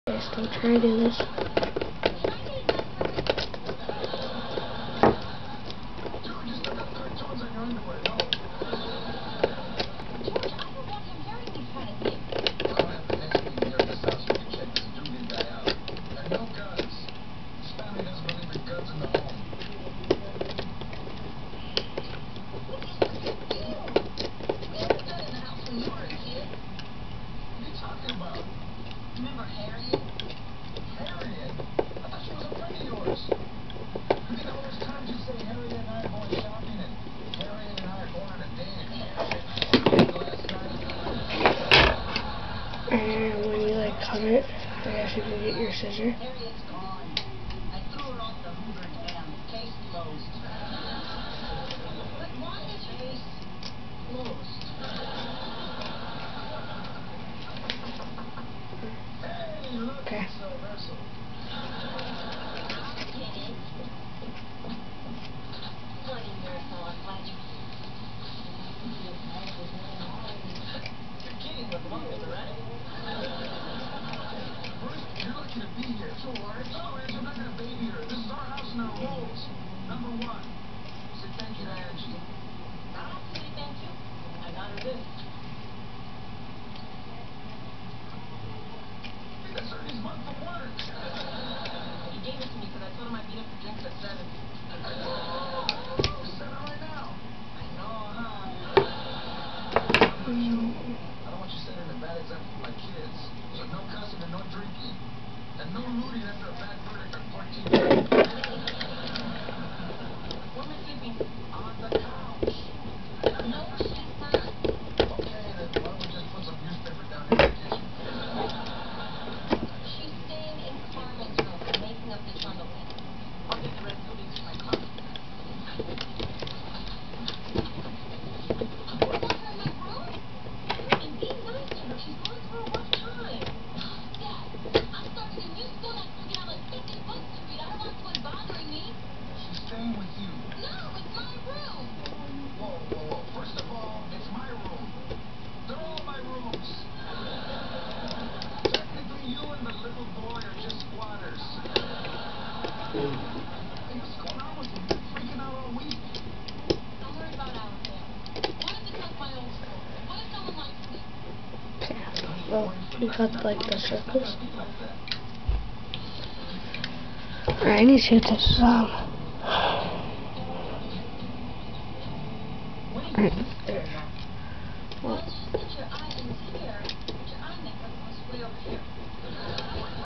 Still trying to do this. Remember Harriet? Harriet? I thought she was a friend of yours. You think all those times you say Harriet and I are going shopping and Harriet and I are going on a date and last night? And when you like cut it, I guess you can get your scissor. Harriet's gone. I threw her off the Hoover Dam. Case closed. But why is case closed? Okay. You're kidding with Lois, right? First, you're lucky to be here. Sure. Otherwise, I'm not going to baby her. This is our house and our rules. Number one, say thank you to Angie. I don't have to say thank you. I got her this. That's Ernie's month from work. He gave it to me because I told him I'd meet up for drinks at 7. Just 7 right now. I know, huh? I don't want you setting a bad example for my kids. So no cussing and no drinking. And no looting after a bad verdict on 14. Where am I sleeping? On the couch. No, she's not. Okay, then why don't we just put some newspaper down in the kitchen? I'll get the rest of these in my car. What's in my room? And be nice to her. She's going through a rough time. Dad, I'm starting a new school next week and I'm like 50 books to read. I don't want someone bothering me. She's staying with you. No, it's my room. Whoa. First of all, it's my room. They're all my rooms. Technically, you and the little boy are just squatters. Hey, what's going on with you? You've been freaking out all week. I'm worried about Allison. What if it's like my old school? What if no one likes me? Well, you cut like the circles. Alright, I need to get this Alright, there. Well,